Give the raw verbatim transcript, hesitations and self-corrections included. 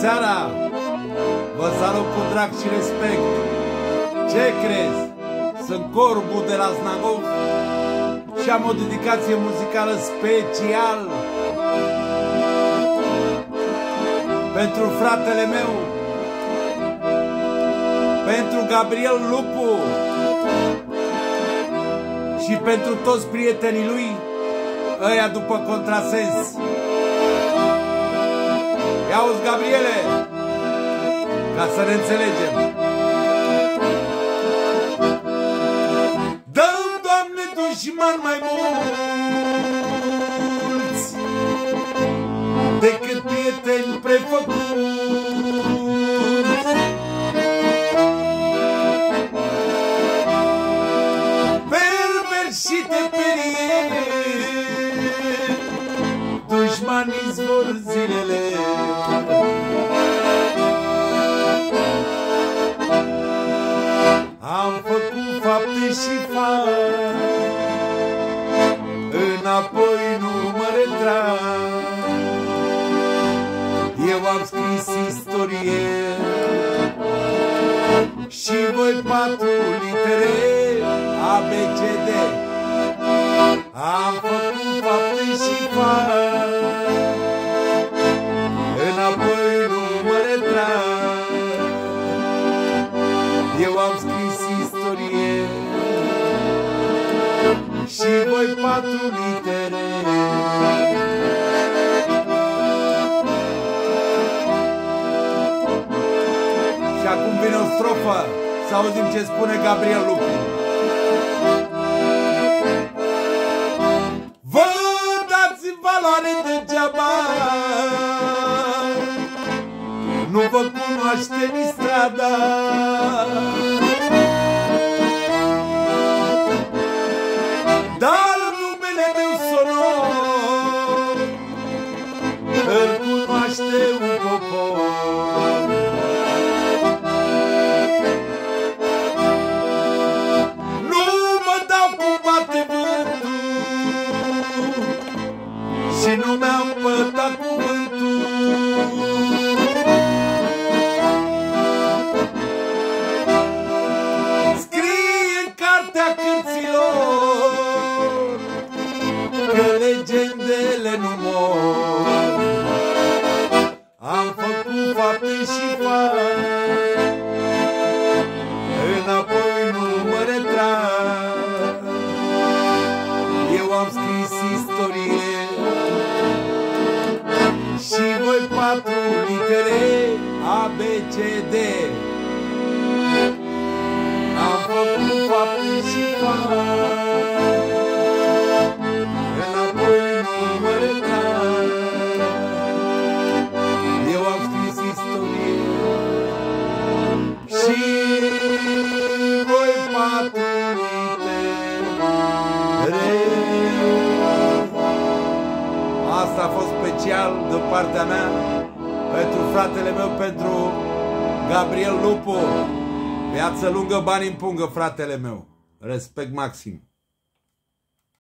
seara! Vă salut cu drag și respect. Ce crezi? Sunt Corbu de la Znagov și am o dedicație muzicală special pentru fratele meu, pentru Gabriel Lupu și pentru toți prietenii lui, ăia după contrasens. Ia-uzi, Gabriele, ca să ne înțelegem. Dă-mi, Doamne, dușmani mai mulți decât prieteni prefăcuți. Perversi și te perie, dușmanii zbor zilele. Am făcut fapte și fac, înapoi nu mă retrag. Eu am scris istorie și voi patru litere A, B, C, D. Am făcut fapte și fac, înapoi nu mă retrag. Eu am scris istorie și voi patru litere. Și acum vine o strofă, să auzim ce spune Gabriel Lupu. Vă dați valoare degeaba, nu vă cunoaște nici strada. Dar numele meu sonor îl cunoaște un popor. Nu mă dau cum bate vântul și nu mi-am pătat cuvântul. Cărților că legendele nu mor. Am făcut fapte și fac, înapoi nu mă retrag. Eu am scris istorie și voi patru litere A, B, C, D. Am făcut fapte și fac, înapoi nu mă retrag. Eu am scris istorie și voi patru litere. Asta a fost special de partea mea pentru fratele meu, pentru Gabriel Lupu. Viață lungă, bani în pungă, fratele meu. Respect maxim.